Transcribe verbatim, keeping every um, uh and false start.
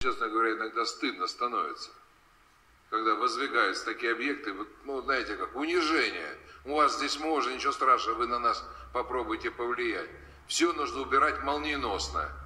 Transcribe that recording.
Честно говоря, иногда стыдно становится, когда воздвигаются такие объекты, вот, ну, знаете, как унижение. У вас здесь можно, ничего страшного, вы на нас попробуйте повлиять. Все нужно убирать молниеносно.